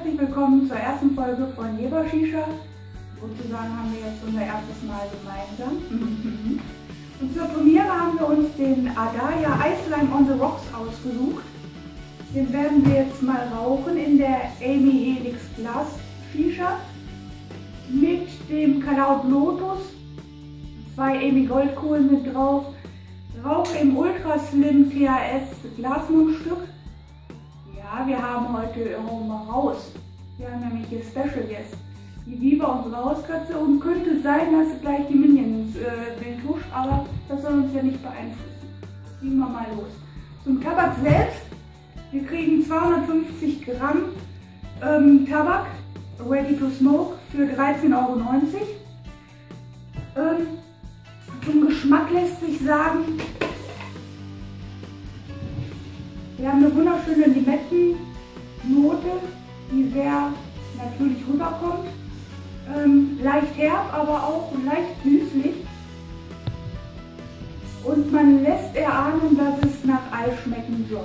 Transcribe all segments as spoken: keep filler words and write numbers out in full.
herzlich willkommen zur ersten Folge von Jeber Shisha. Sozusagen haben wir jetzt unser erstes Mal gemeinsam. Und zur Premiere haben wir uns den Adaya Ice Lime on the Rocks ausgesucht. Den werden wir jetzt mal rauchen in der Amy Helix Glas Shisha mit dem Caloud Lotus, zwei Amy Goldkohlen mit drauf, Rauch im Ultra Slim T H S Glasmundstück. Ja, wir haben heute Aroma raus. Wir haben nämlich hier Special Guest, die Viva, unsere Hauskatze, und könnte sein, dass gleich die Minions äh, wild huscht, aber das soll uns ja nicht beeinflussen. Gehen wir mal los. Zum Tabak selbst. Wir kriegen zweihundertfünfzig Gramm ähm, Tabak, ready to smoke, für dreizehn Euro neunzig. Ähm, zum Geschmack lässt sich sagen, wir haben eine wunderschöne Limettennote, die sehr natürlich rüberkommt. Ähm, leicht herb, aber auch leicht süßlich. Und man lässt erahnen, dass es nach Eis schmecken soll.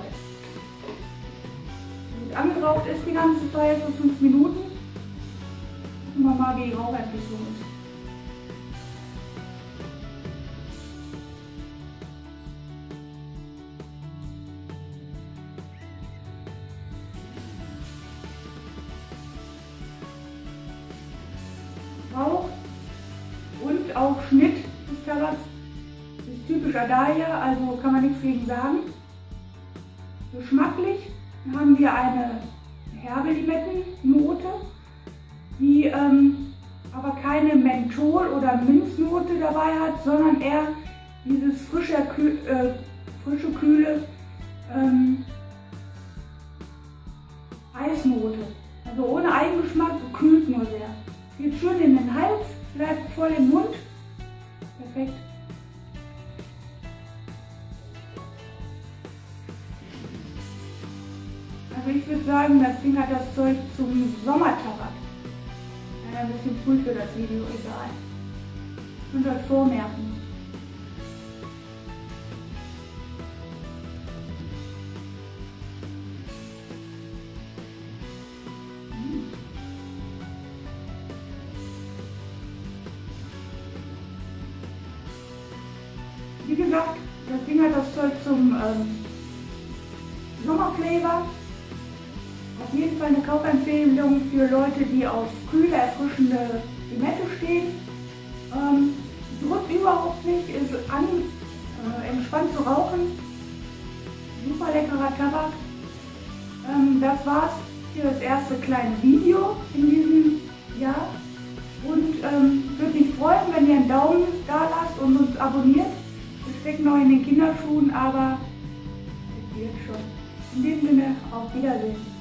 Und angeraucht ist die ganze Zeit so fünf Minuten. Gucken wir mal, wie die Rauchentwicklung ist. Rauch und auch Schnitt des Tabaks ist typisch Adaya, also kann man nichts gegen sagen. Geschmacklich haben wir eine herbe Limettennote, die ähm, aber keine Menthol- oder Minznote dabei hat, sondern eher dieses frische, Kü äh, frische kühle ähm, Eisnote. Also ohne Eigengeschmack, kühlt nur sehr. Geht schön in den Hals, bleibt voll im Mund. Perfekt. Also ich würde sagen, das Ding hat das Zeug zum Sommertabak. Ja, ein bisschen früh für das Video, egal. Ich könnte das vormerken. Wie gesagt, das Ding hat das Zeug zum ähm, Sommerflavor. Auf jeden Fall eine Kaufempfehlung für Leute, die auf kühle, erfrischende Limette stehen. Ähm, drückt überhaupt nicht, ist an, äh, entspannt zu rauchen. Super leckerer Tabak. Ähm, das war's für das erste kleine Video in diesem Jahr. Und ähm, würde mich freuen, wenn ihr einen Daumen da lasst und uns abonniert. Wir stecken noch in den Kinderschuhen, aber es wird schon. In dem Sinne, auf Wiedersehen.